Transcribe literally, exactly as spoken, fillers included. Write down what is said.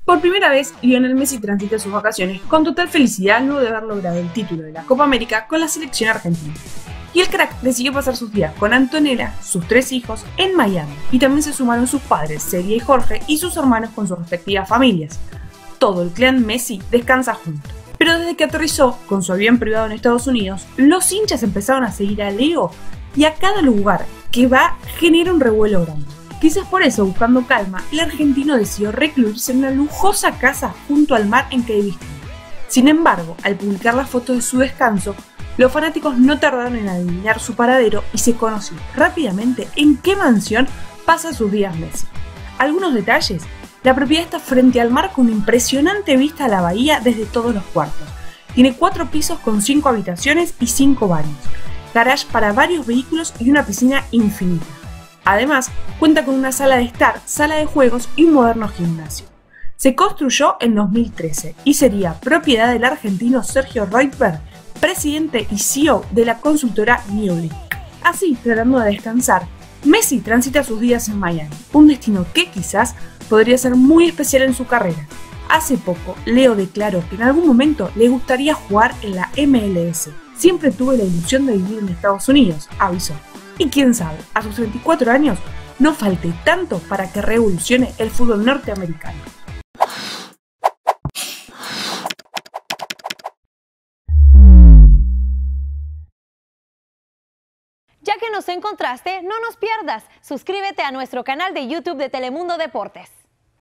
Por primera vez, Lionel Messi transita sus vacaciones con total felicidad luego de haber logrado el título de la Copa América con la selección argentina. Y el crack decidió pasar sus días con Antonella, sus tres hijos, en Miami. Y también se sumaron sus padres, Celia y Jorge, y sus hermanos con sus respectivas familias. Todo el clan Messi descansa junto. Pero desde que aterrizó con su avión privado en Estados Unidos, los hinchas empezaron a seguir a Leo y a cada lugar que va genera un revuelo grande. Quizás por eso, buscando calma, el argentino decidió recluirse en una lujosa casa junto al mar en Key Biscayne. Sin embargo, al publicar las fotos de su descanso, los fanáticos no tardaron en adivinar su paradero y se conoció rápidamente en qué mansión pasa sus días Messi. Algunos detalles: la propiedad está frente al mar con una impresionante vista a la bahía desde todos los cuartos. Tiene cuatro pisos con cinco habitaciones y cinco baños, garage para varios vehículos y una piscina infinita. Además, cuenta con una sala de estar, sala de juegos y un moderno gimnasio. Se construyó en dos mil trece y sería propiedad del argentino Sergio Reutberg, presidente y C E O de la consultora Newlink. Así, tratando de descansar, Messi transita sus días en Miami, un destino que quizás podría ser muy especial en su carrera. Hace poco, Leo declaró que en algún momento le gustaría jugar en la M L S. Siempre tuve la ilusión de vivir en Estados Unidos, avisó. Y quién sabe, a sus treinta y cuatro años no falte tanto para que revolucione el fútbol norteamericano. Ya que nos encontraste, no nos pierdas. Suscríbete a nuestro canal de YouTube de Telemundo Deportes.